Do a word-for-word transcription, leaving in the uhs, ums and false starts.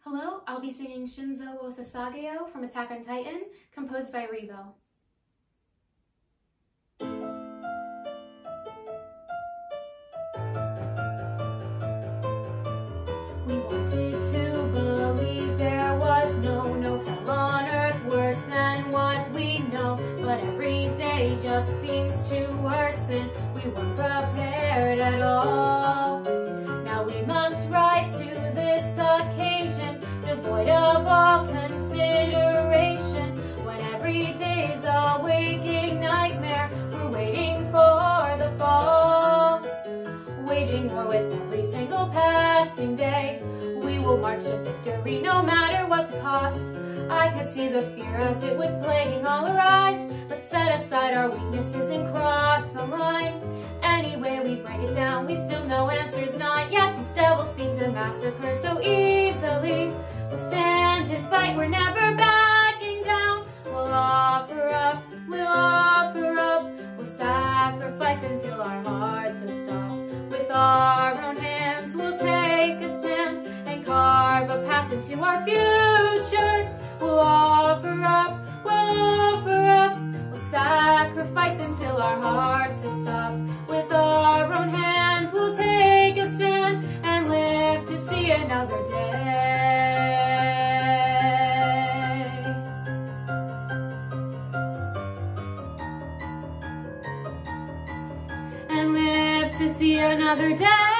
Hello, I'll be singing Shinzou Wo Sasageyo from Attack on Titan, composed by Revo. We wanted to believe there was no, no hell on earth worse than what we know, but every day just seems to worsen. We weren't prepared at all. Now we must rise to this occasion, devoid of all consideration. When every day's a waking nightmare, we're waiting for the fall. Waging war with every single passing day, we will march to victory no matter what the cost. I could see the fear as it was plaguing all our eyes. Let's set aside our weaknesses and cross the line. Any way we break it down, we still know answers not yet. These devils seem to massacre so easily. We'll stand and fight, we're never backing down. We'll offer up, we'll offer up. We'll sacrifice until our hearts have stopped. With our own hands, we'll take a stand and carve a path into our future. We'll offer up, we'll offer up. We'll sacrifice until our hearts have stopped. With our own hands, we'll take a stand and live to see another day. And live to see another day.